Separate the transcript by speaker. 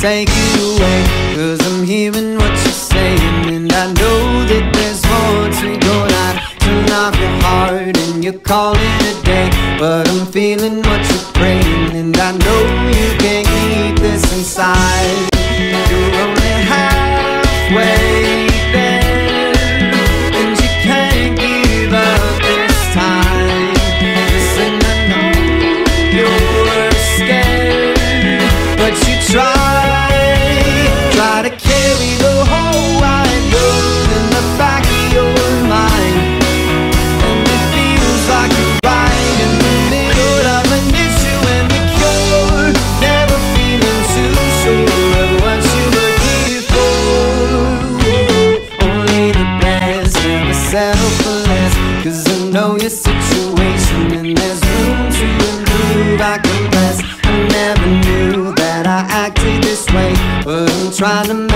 Speaker 1: take it away, 'cause I'm hearing what you're saying, and I know that there's more to go down. Turn off your heart and you call it a day, but I'm feeling what you're praying, and I know you can't keep this inside. You're only halfway there, and you can't give up this time. Listen, I know you're scared, but you try to carry the whole wide world in the back of your mind, and it feels like you're right in the middle of an issue and the cure, never feeling too sure of what you were here for. Only the best, never settle for less, 'cause I know your situation and there's room to improve. I confess I never knew that I acted this way, but I'm trying to